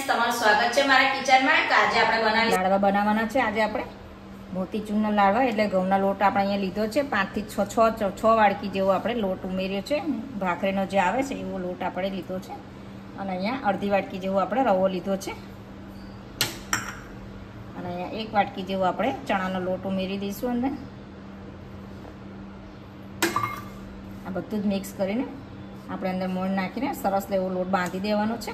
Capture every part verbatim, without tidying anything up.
તમારું સ્વાગત છે મારા કિચનમાં। આજે આપણે બનાવી લાડવા બનાવવાના છે। આજે આપણે મોતીચૂરના લાડવા એટલે ઘઉંના લોટ આપણે અહીંયા લીધો છે। પાંચ થી છ છ છ વાડકી જેવો આપણે લોટ ઉમેર્યો છે। ભાખરીનો જે આવે છે એવો લોટ આપણે લીધો છે અને અહીંયા અડધી વાડકી જેવો આપણે રવો લીધો છે અને અહીંયા એક વાડકી જેવો આપણે ચણાનો લોટ ઉમેરી દઈશું અંદર। આ બધું જ મિક્સ કરીને આપણે અંદર મોણ નાખીને સરસ એવો લોટ બાંધી દેવાનો છે।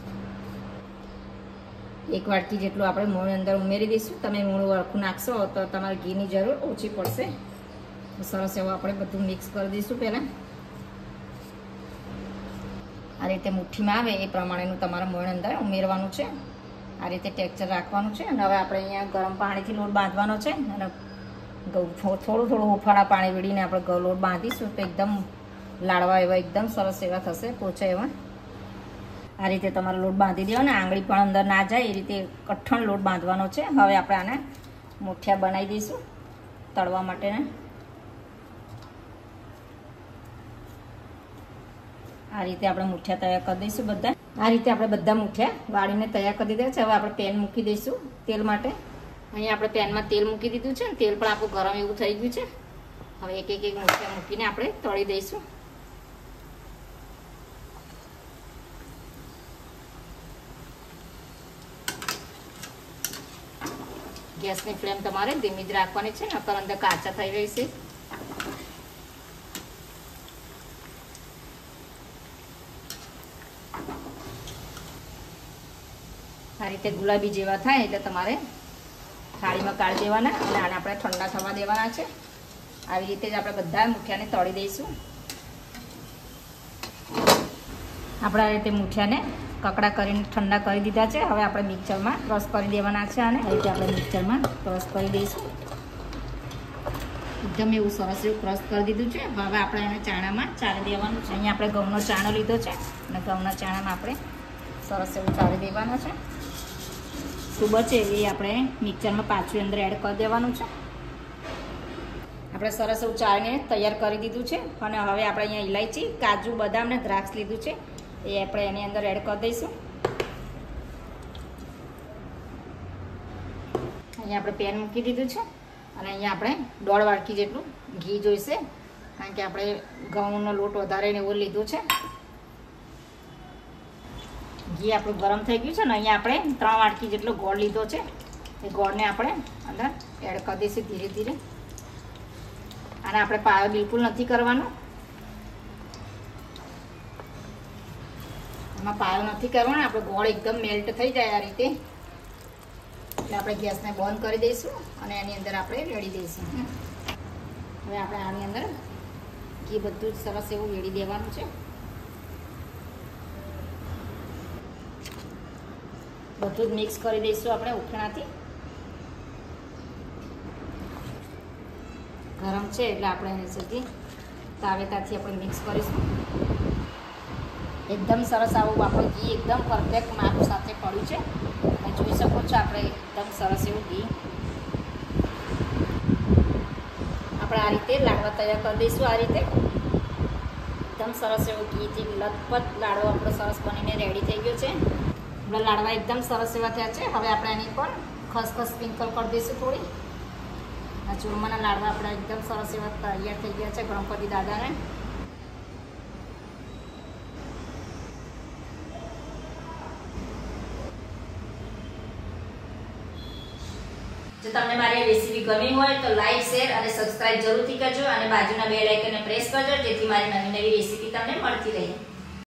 એક વાટકી જેટલું આપણે મોણ અંદર ઉમેરી દઈશું। તમે મોણ વળખું નાખશો તો તમારે ઘીની જરૂર ઓછી પડશે। સરસ એવું આપણે બધું મિક્સ કરી દઈશું। પહેલાં આ રીતે મુઠ્ઠીમાં આવે એ પ્રમાણેનું તમારે મોણ અંદર ઉમેરવાનું છે। આ રીતે ટેક્સચર રાખવાનું છે અને હવે આપણે અહીંયા ગરમ પાણીથી લોટ બાંધવાનો છે અને થોડું થોડું હુંફાળા પાણી વીડીને આપણે લોટ બાંધીશું તો એકદમ લાડવા એવા એકદમ સરસ એવા થશે, પોચા એવા। આ રીતે તમારે લોટ બાંધી દેવાનો, આંગળી પણ અંદર ના જાય એ રીતે કઠણ લોટ બાંધવાનો છે। હવે આપણે આને મુઠિયા બનાવી દઈશું તળવા માટેના। આ રીતે આપણે મુઠિયા તૈયાર કરી દઈશું બધા। આ રીતે આપણે બધા મુઠિયા વાળીને તૈયાર કરી દીધા છે। હવે આપણે પેન મૂકી દઈશું તેલ માટે। અહીંયા આપણે પેનમાં તેલ મૂકી દીધું છે, તેલ પણ આપણું ગરમ એવું થઈ ગયું છે। હવે એક એક એક મુઠિયા મૂકીને આપણે તળી દઈશું। ગેસની ફ્લેમ તમારે ધીમી જ રાખવાની છે, નકર અંદર કાચા થઈ રહેશે। આ રીતે ગુલાબી જેવા થાય એટલે તમારે થાળીમાં કાઢી દેવાના અને આને આપણે ઠંડા થવા દેવાના છે। આવી રીતે જ આપણે બધા મુઠિયાને તળી દઈશું। આપણે આ રીતે મુઠિયાને કકડા કરીને ઠંડા કરી દીધા છે। હવે આપણે મિક્સરમાં ક્રશ કરી દેવાના છે અને આ રીતે આપણે મિક્સરમાં ક્રશ કરી દઈશું। એકદમ એવું સરસ એવું ક્રશ કરી દીધું છે। હવે આપણે એને ચાણામાં ચાળી દેવાનું છે। અહીંયા આપણે ઘઉંનો ચાણો લીધો છે અને ઘઉંના ચાણામાં આપણે સરસ એવું ચાળી દેવાના છે। શું બચે એ આપણે મિક્સરમાં પાછું અંદર એડ કરી દેવાનું છે। આપણે સરસ એવું ચાળીને તૈયાર કરી દીધું છે અને હવે આપણે અહીંયા ઇલાયચી, કાજુ, બદામ ને દ્રાક્ષ લીધું છે એ આપણે એની અંદર એડ કરી દઈશું। અહીંયા આપણે પેન મૂકી દીધું છે અને અહીંયા આપણે દોઢ વાટકી જેટલું ઘી જોઈશે, કારણ કે આપણે ઘઉંનો લોટ વધારે ને એવું લીધું છે। ઘી આપણું ગરમ થઈ ગયું છે ને અહીંયા આપણે ત્રણ વાટકી જેટલો ગોળ લીધો છે એ ગોળને આપણે અંદર એડ કરી દઈશું ધીરે ધીરે। અને આપણે પાયો બિલકુલ નથી કરવાનો, એમાં પાયો નથી કરવાનો, આપણે ગોળ એકદમ મેલ્ટ થઈ જાય આ રીતે એટલે આપણે ગેસને બંધ કરી દઈશું અને એની અંદર આપણે રેડી દઈશું। હવે આપણે આની અંદર ઘી બધું જ સરસ એવું રેડી દેવાનું છે। બધું જ મિક્સ કરી દઈશું આપણે ઉખણાથી। ગરમ છે એટલે આપણે એને સુધી તાવેતાથી આપણે મિક્સ કરીશું। એકદમ સરસ આવું આપણું ઘી એકદમ પરફેક્ટ માપ સાથે પડ્યું છે અને જોઈ શકો છો આપણે એકદમ સરસ એવું ઘી આપણે આ રીતે લાડવા તૈયાર કરી દઈશું। આ રીતે એકદમ સરસ એવું ઘીથી લથપથ લાડવો આપણો સરસ બનીને રેડી થઈ ગયો છે। આપણા લાડવા એકદમ સરસ એવા થયા છે। હવે આપણે એની પર ખસખસ સ્પ્રિંકલ કરી દઈશું થોડી। આ ચૂરમાના લાડવા આપણા એકદમ સરસ એવા તૈયાર થઈ ગયા છે ગણપતિ દાદાને। જો તમને મારી રેસીપી ગમી હોય તો લાઈક, શેર અને સબસ્ક્રાઇબ જરૂરથી કરજો અને બાજુના બેલ આઇકનને પ્રેસ કરજો જેથી મારી નવી નવી રેસીપી તમને મળતી રહે।